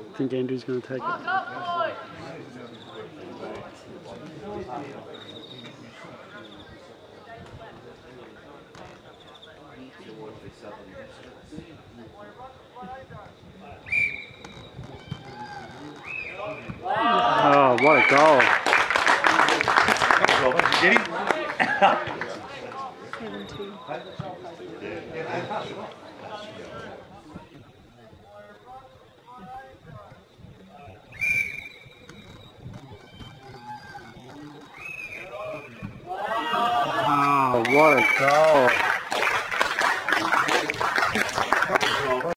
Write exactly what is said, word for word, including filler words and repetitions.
I think Andrew's going to take it. Oh, what a goal. Get him? seven two. Oh, what a goal.